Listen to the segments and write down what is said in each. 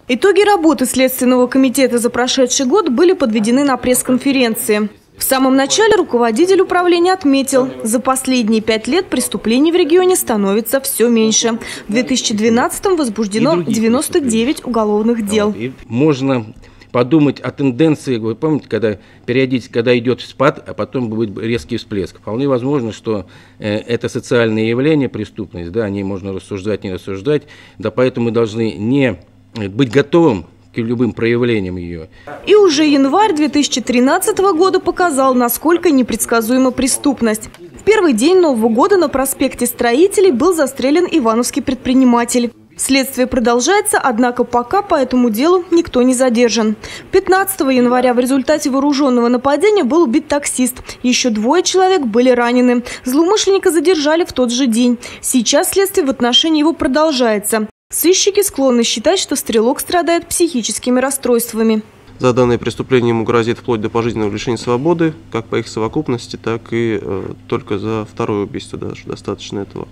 Итоги работы Следственного комитета за прошедший год были подведены на пресс-конференции. В самом начале руководитель управления отметил, за последние 5 лет преступлений в регионе становится все меньше. В 2012-м возбуждено 99 уголовных дел. Можно подумать о тенденции, вы помните, когда периодически, когда идет спад, а потом будет резкий всплеск. Вполне возможно, что это социальное явление, преступность, да, о ней можно рассуждать, не рассуждать, да, поэтому мы должны не быть готовым к любым проявлениям ее. И уже январь 2013 года показал, насколько непредсказуема преступность. В первый день Нового года на проспекте Строителей был застрелен ивановский предприниматель. Следствие продолжается, однако пока по этому делу никто не задержан. 15 января в результате вооруженного нападения был убит таксист. Еще 2 человек были ранены. Злоумышленника задержали в тот же день. Сейчас следствие в отношении его продолжается. Сыщики склонны считать, что стрелок страдает психическими расстройствами. За данное преступление ему грозит вплоть до пожизненного лишения свободы, как по их совокупности, так и только за второе убийство даже достаточно этого.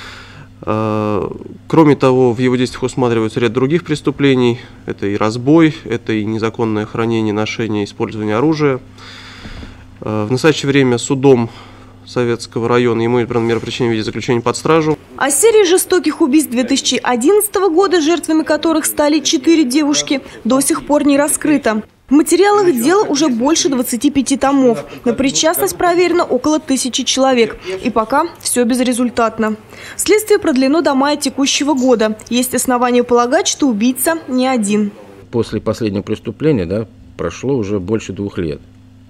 Кроме того, в его действиях усматривается ряд других преступлений. Это и разбой, это и незаконное хранение, ношение, использование оружия. В настоящее время судом Советского района ему избрана мера пресечения в виде заключения под стражу. О серии жестоких убийств 2011 года, жертвами которых стали 4 девушки, до сих пор не раскрыто. В материалах дела уже больше 25 томов. На причастность проверено около 1000 человек. И пока все безрезультатно. Следствие продлено до мая текущего года. Есть основания полагать, что убийца не один. После последнего преступления, да, прошло уже больше 2 лет.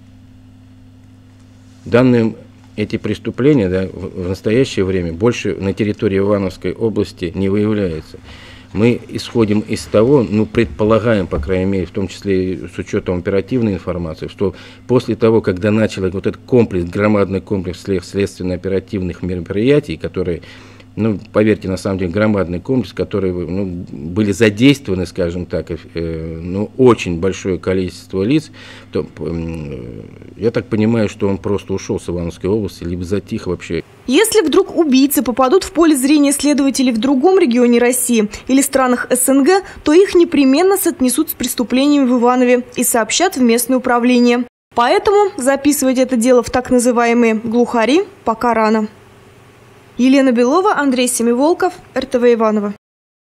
Эти преступления, да, в настоящее время больше на территории Ивановской области не выявляются. Мы исходим из того, предполагаем, по крайней мере, в том числе с учетом оперативной информации, что после того, когда начал вот этот комплекс, громадный комплекс следственно-оперативных мероприятий, которые, поверьте, на самом деле громадный комплекс, которые были задействованы, скажем так, очень большое количество лиц, то, я так понимаю, что он просто ушел с Ивановской области, либо затих вообще. Если вдруг убийцы попадут в поле зрения следователей в другом регионе России или странах СНГ, то их непременно соотнесут с преступлениями в Иванове и сообщат в местное управление. Поэтому записывать это дело в так называемые глухари пока рано. Елена Белова, Андрей Семиволков, РТВ Иваново.